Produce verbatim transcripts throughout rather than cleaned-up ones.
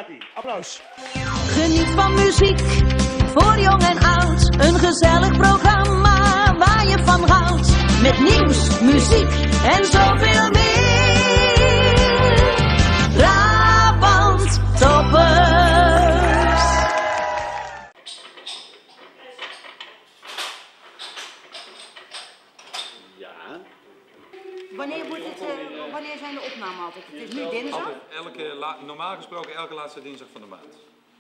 gaat-ie. Applaus. Geniet van muziek, voor jong en oud. Een gezellig programma waar je van houdt. Met nieuws, muziek en zoveel meer. Brabant Toppers. Ja. Wanneer, wordt het, uh, wanneer zijn de opnamen altijd? Het is nu dinsdag? Altijd, elke, la, normaal gesproken elke laatste dinsdag van de maand.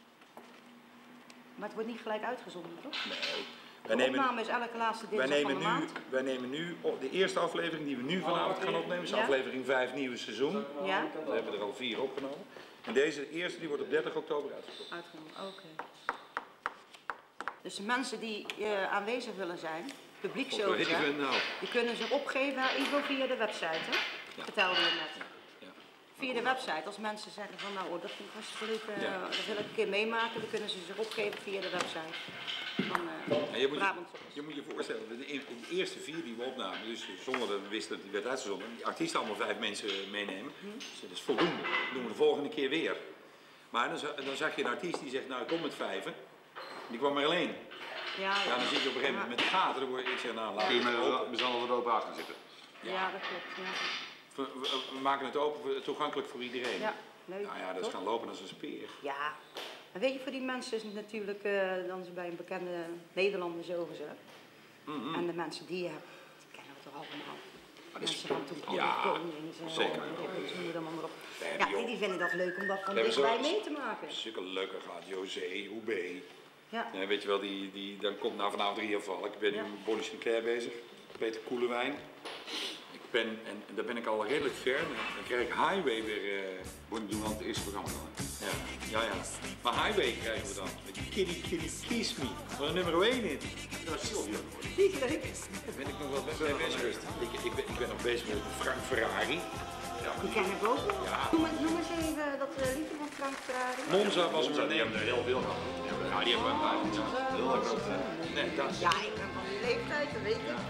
Maar het wordt niet gelijk uitgezonden, toch? Nee. De Wij nemen, opname is elke laatste wij dinsdag nemen van de nu, maand? wij nemen nu op de eerste aflevering die we nu vanavond gaan opnemen, is Ja. aflevering vijf, nieuwe seizoen. Ja? We hebben er al vier opgenomen. En deze eerste die wordt op dertig oktober uitgezonden. Uitgenomen, oké. Dus de mensen die uh, aanwezig willen zijn, publiek Of zo gezegd, even, nou, die kunnen zich opgeven, Ivo, via de website, hè? Ja. Vertelde je net. ja. Via de website, als mensen zeggen van nou, oh, dat vind ik hartstikke leuk, uh, Ja. dat wil ik een keer meemaken, dan kunnen ze zich opgeven via de website. Van, uh, En je, moet je, Brabant. je moet je voorstellen, de, de eerste vier die we opnamen, dus zonder dat we wisten dat die werd uitgezonden, die artiesten allemaal vijf mensen meenemen. Dus dat is voldoende. Dat doen we de volgende keer weer. Maar dan, dan zag je een artiest die zegt, nou ik kom met vijven. Die kwam maar alleen. Ja, ja. Ja, dan zit je op een gegeven moment met de gaten, dan word je, ik zeg nou laat Kun je het met, open. met z'n allen er open uit gaan zitten. Ja, dat klopt. Ja, We, we- we maken het open, voor- toegankelijk voor iedereen. ja leuk. Nou ja, dat is toch? gaan lopen als een speer. Ja, en weet je, voor die mensen is het natuurlijk, uh, dan is het bij een bekende Nederlander zo gezegd. Mm-hmm. En de mensen die je hebt, die kennen we toch allemaal. Maar dat is- Mensen van toen ja, Konings en zeker. Ze noemen allemaal maar op. We hebben Ja, die die, ook. die vinden dat leuk om dat van We hebben dichtbij zo- mee te maken. Zulke leuke gehad, José, Hoebe. Ja, Ja, weet je wel, die, die, dan komt nou vanavond drie afval. Ik ben nu Ja. met Bonnie Sinclair bezig, Peter Koelewijn. Ik ben, en, en daar ben ik al redelijk ver, dan krijg ik Highway weer. Uh, Moet doen, want het eerste programma dan. ja, ja, ja. Maar Highway krijgen we dan. Met die Kitty Kitty Kiss Me. Er een nummer één in. Dat is Sylvia. die is leuk. Daar ben ik nog wel mee bezig geweest. Ik, ik, ben, ik ben nog bezig met Frank Ferrari. Die ken ik ook. Ja. Noem, eens- noem eens even dat uh, liedje van Frank Ferrari. Monza was Die een hebben neem. er heel veel gehad. Ja, die hebben we bij. Heel leuk ook. Nee, dat. Ja, ik ben van die leeftijd, dat weet ik.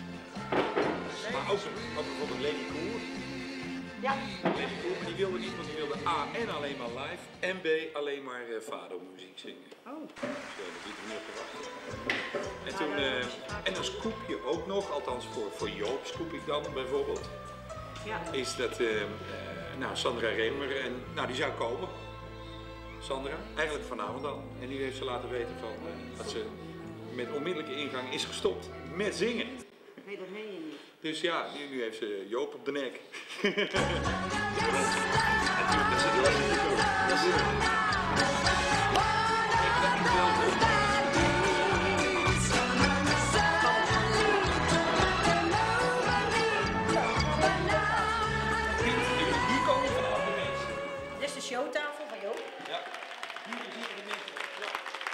Maar ook, ook bijvoorbeeld Lady Cool. Ja, Lady Cool, maar die wilde niet, want die wilde A en alleen maar live en B alleen maar uh, Fado-muziek zingen. oh. Dus uh, dat liet ik niet op te wachten. En toen, uh, en dan scoop je ook nog, althans voor, voor Joop scoop ik dan bijvoorbeeld, Ja. is dat uh, uh, nou, Sandra Remer, en nou die zou komen. Sandra, eigenlijk vanavond al. En nu heeft ze laten weten van, uh, dat ze met onmiddellijke ingang is gestopt met zingen. Nee, dat meen je niet. Dus ja, nu, nu heeft ze Joop op de nek. Hier komen vanaf de mensen. Dit is de showtafel van Joop. Ja, hier zitten de mensen. Ja.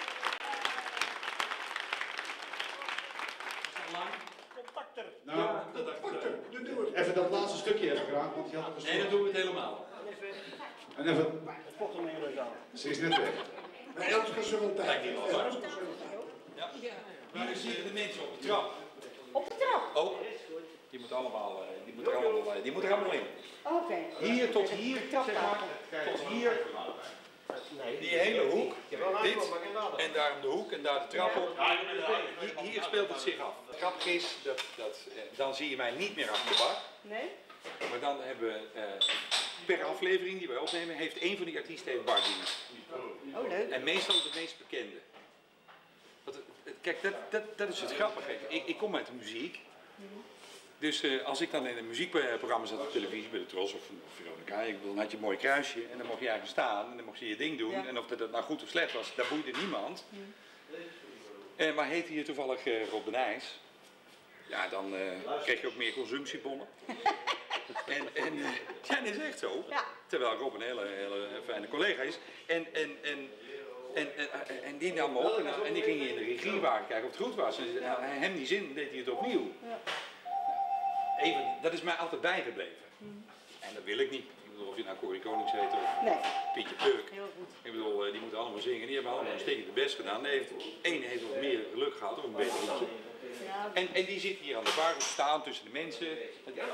Contacter. Nou, even dat laatste stukje even graag, want die had het Nee, dat doen we het helemaal. En even, Het kocht hem heel aan. ze is net weg. Nee, anders kan ze wel Kijk tijd. hier wel. Ja. Hier zitten de mensen op de trap. Op de trap. Oh, die moeten allemaal, eh, die moeten er allemaal, eh, die moeten er allemaal in. Oké. Hier tot hier, zeg maar, tot hier, die hele hoek, dit, en daar om de hoek en daar de trap op. Hier, hier speelt het zich af. Het grappige is, dat, dat, eh, dan zie je mij niet meer achter de bar, Nee? maar dan hebben we eh, per aflevering die wij opnemen, heeft één van die artiesten heeft bardienst. Oh, leuk. En meestal de meest bekende. Want, eh, kijk, dat, dat, dat is het grappige. Ik, ik kom uit de muziek. Dus uh, als ik dan in een muziekprogramma zat op televisie, bij de Tros of, of Veronica, ik bedoel, dan had je een mooi kruisje en dan mocht je ergens staan en dan mocht je je ding doen. Ja. En of dat, dat nou goed of slecht was, daar boeide niemand. Uh, maar heette je toevallig uh, Rob de Nijs, ja, dan uh, kreeg je ook meer consumptiebonnen. en en uh, ja, dat is echt zo. Ja. Terwijl Rob een hele, hele fijne collega is. En, en, en, en, en, en die nam me op en, en die ging in de regiewagen kijken of het goed was. En uh, hem die zin deed hij het opnieuw. Ja. Even, dat is mij altijd bijgebleven. En dat wil ik niet. Ik bedoel, of je nou Corrie Konings heet of Nee. Pietje Puk. Heel goed. Ik bedoel, die moeten allemaal zingen. Die hebben allemaal een stekende best gedaan. De heeft, één heeft wat meer geluk gehad, of een beter liedje. Ja, En, en die zit hier aan de bar, staan tussen de mensen. Ja,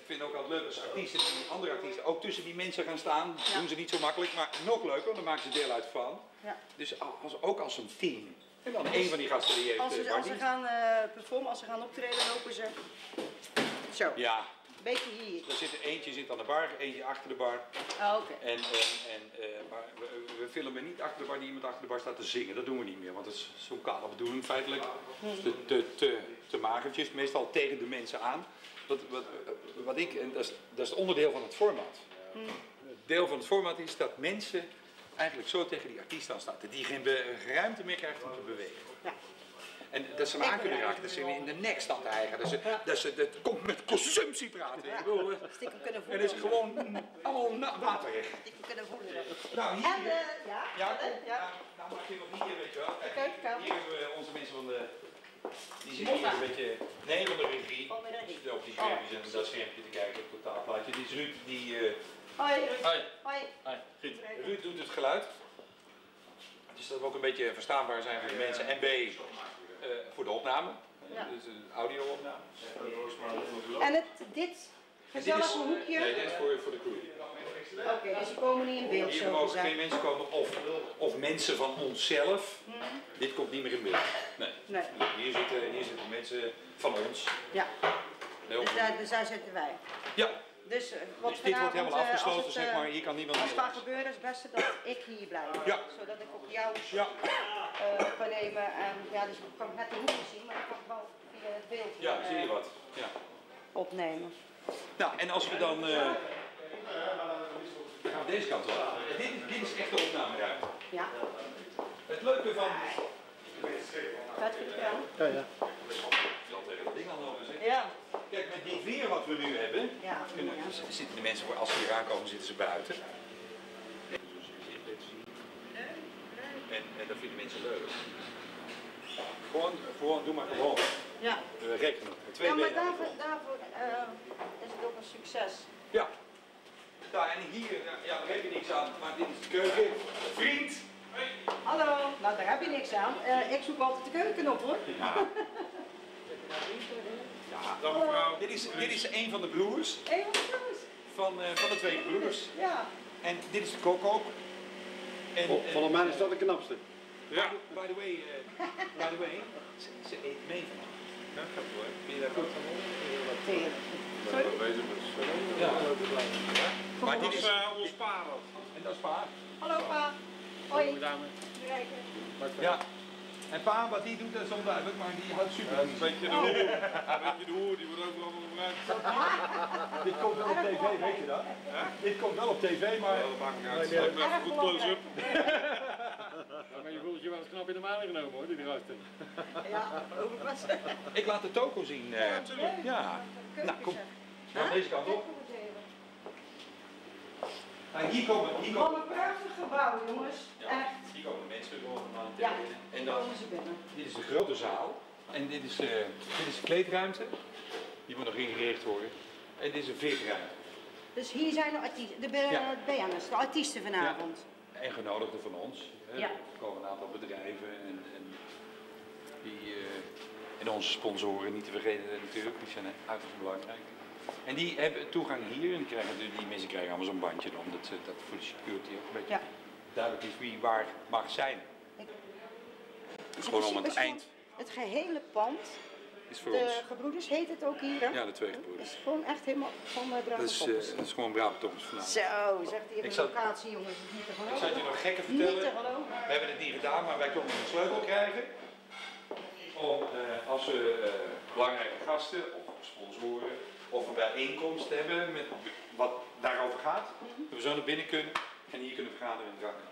vind het ook altijd leuk als artiesten die andere artiesten ook tussen die mensen gaan staan. Dat Ja. doen ze niet zo makkelijk, maar nog leuker, want dan maken ze deel uit van. Ja. Dus als, ook als een team. En dan een van die gasten die heeft Als eh, ze, als ze Barbie. gaan eh, performen, als ze gaan optreden, lopen ze zo. Ja, Een beetje hier. er zit er eentje zit aan de bar, eentje achter de bar. Ah, oké. En, en, en, eh, maar we, we filmen niet achter de bar die iemand achter de bar staat te zingen. Dat doen we niet meer, want dat is zo'n kale bedoeling feitelijk. Dus te, te, te, te magertjes, meestal tegen de mensen aan. Wat, wat, wat ik, en dat is, dat is het onderdeel van het format. Het deel van het format is dat mensen eigenlijk zo tegen die artiest aan staan. Dat die geen be- ruimte meer krijgt om te bewegen. Ja. En dat ze hem aan kunnen raken, dat ze hem in de nek staan te hijgen. Dat ze, dat ze dat komt met consumptie praten. Ik bedoel, eh, Stiekem kunnen en voelen. dat is gewoon allemaal na- waterig. Stiekem kunnen voelen. Nou, hier. En de, ja, Ja, en de- ja. nou, nou mag je nog hier, weet je wel. Kijk, Kijk, kijk. hier hebben we onze mensen van de... Die zitten hier een beetje... Nee, van de regie. Van de regie. Die op die schermpjes en dat schermpje te kijken op het totaalplaatje. Die is Ruud, die... eh, Hoi, Ruud. Hoi. Hoi. Ruud doet het geluid. Dus dat we ook een beetje verstaanbaar zijn voor de mensen. En B, eh, voor de opname. Ja. Dus een audio-opname. En het, dit Dit gezellige is, hoekje. nee, dit is voor, voor de crew. Oké, dus ze komen niet in beeld Hier zo mogen gezegd. geen mensen komen of, of mensen van onszelf. Dit komt niet meer in beeld. Nee. Nee. Hier, zitten, hier zitten mensen van ons. Ja, Heel dus goed. daar, dus daar zitten wij. Ja, Dus eh, wat dus dit wordt vanavond, helemaal eh, als afgesloten, het, zeg eh, maar. Hier kan niemand Als het meer gaat langs. gebeuren is het beste dat ik hier blijf. Ja. Zodat ik ook jou Ja, eh, kan nemen. En ja, dus ik kan net de hoekje zien, maar ik kan het wel via het beeld ja, eh, zie je wat. Ja. opnemen. Nou, en als we dan... eh gaan we deze kant op. Dit, dit is echt de opnameruimte. Ja, Het leuke van... vet gedaan. Ja, ja. Ik zal tegen dat ding aan lopen, zeg. Ja. Kijk, met dit weer wat we nu hebben, Ja, kunnen, ja. zitten de mensen, voor- als ze hier aankomen, zitten ze buiten. En, en dat vinden mensen leuk. Gewoon, gewoon, doe maar gewoon. Ja. We rekenen. Met twee Ja, maar benen aan de daarvoor, grond. daarvoor eh, is het ook een succes. Ja. Nou, en hier, ja, ja, daar heb je niks aan, maar dit is de keuken. Vriend! Hallo, nou daar heb je niks aan. Eh, ik zoek altijd de keuken op hoor. Ja. Dag mevrouw. Dit is, dit is een van de broers, Hé, wat is het? van, eh, van de twee broers. Ja. En dit is de kok ook. En, Vol- Volgens mij is dat de knapste. Ja. By the way, eh, by the way, ze, ze eet mee vandaag. Ja, gaat wel. Vind je dat goed? Sorry? Ja. Maar dit is... ons paren. En dat is pa. Hallo pa. Hoi. Rijken. Ja. En pa, wat die doet, dat is onduidelijk, maar die houdt super van Een beetje de hoer. Een beetje de hoer, die wordt overal wel gebruikt. Dit komt wel op tv, weet je dat? Dit komt wel op tv, maar... Dat maakt niet uit. Lijkt me even goed close-up. Maar je voelt je wel eens knap in de maan genomen hoor, die gasten. Ja, overpast. Ik laat de toko zien. eh. Ja. Nou, kom. Nou, deze kant op. Nou, hier komen, hier Wat komen, een prachtig gebouw jongens. ja, Echt. hier komen mensen gewoon aan Ja, En dan dan, komen ze binnen. dit is de grote zaal. En dit is, eh, dit is de kleedruimte. Die moet nog ingericht worden. En dit is een veertruimte. Dus hier zijn de artiesten, de Ja. B N'ers, de artiesten vanavond. En genodigden van ons. Hè. Ja. Er komen een aantal bedrijven en, en, die, eh, en onze sponsoren, niet te vergeten natuurlijk, die zijn uiterst belangrijk. En die hebben toegang hier en die, krijgen, die mensen krijgen allemaal zo'n bandje om dat, ze- dat voor de security ook een beetje Ja. duidelijk is wie waar mag zijn. Dus Gewoon in om het principe is eind. gewoon Het gehele pand, Is voor de ons. gebroeders heet het ook hier hè? Ja, de twee gebroeders. Is gewoon echt helemaal van de Brabant Dat is, eh, dat is gewoon brave toppers vanavond. Zo, zegt hij Ik even zat- locatie jongens, dat is niet te Ik geloven. zou het je nog gekker Niet te vertellen. geloven. We hebben het niet gedaan, maar wij konden een sleutel krijgen. Om eh, als we eh, belangrijke gasten of sponsoren of een bijeenkomst hebben met wat daarover gaat, dat we zo naar binnen kunnen en hier kunnen vergaderen en dragen.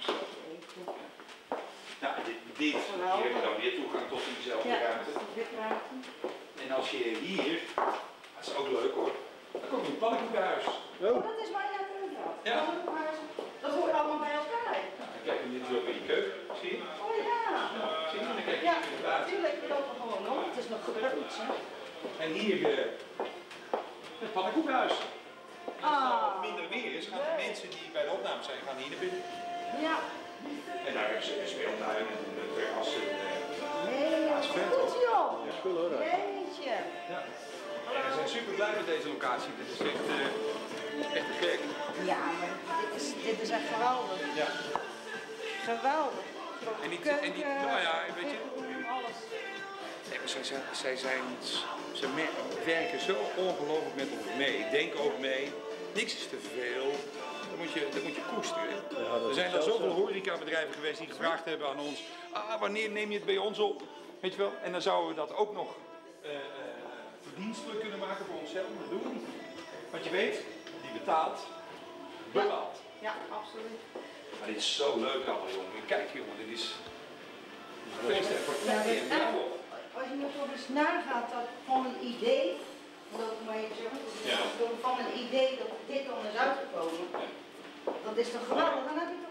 Nou, dit, dit hier heb je dan weer toegang tot diezelfde Ja, ruimte. dat is dit ruimte. En als je hier, dat is ook leuk hoor, dan kom je in het pannenkoekenhuis. Oh, dat is waar je het over had. Ja. Dat hoort allemaal bij elkaar. Dan kijk je dit zo bij die keuken, zie je? Oh ja. Zie je? Dan kijk je Ja, hier in de buiten. natuurlijk, we lopen gewoon om. Het is nog gebruikt. Hè? En hier eh, het pannenkoekenhuis. Als het Ah. nou minder weer is, gaan de mensen die bij de opname zijn, gaan hier naar binnen. Ja. En daar hebben ze een speeltuin en een terras. En, eh, Nee, is vet, goed joh. Ja, spul hoor. Jeetje. je. Ja. En we zijn super blij met deze locatie. Dit is echt, uh, echt te gek. Ja, maar dit is, dit is echt geweldig. Ja. Geweldig. En die, Keuken, en die, nou ja, weet je, alles. nee, maar zij, zijn, zij zijn, ze werken zo ongelooflijk met ons mee, denken ook mee. Niks is te veel. Dat moet je, dat moet je koesteren. Ja, er zijn al zoveel horecabedrijven geweest die gevraagd hebben aan ons, ah, wanneer neem je het bij ons op? Weet je wel? En dan zouden we dat ook nog uh, uh, verdienstelijk kunnen maken voor onszelf. Dat doen we niet. Want je weet, die betaalt, bepaalt. Ja, absoluut. Maar dit is zo leuk allemaal, jongen. Kijk jongen, dit is... Feest en Ja, partij dit en is echt- bravo. als je er toch eens nagaat dat van een idee, dat ik maar even zeggen, Ja. van een idee dat dit dan is uitgekomen, dat is toch geweldig. Dan heb je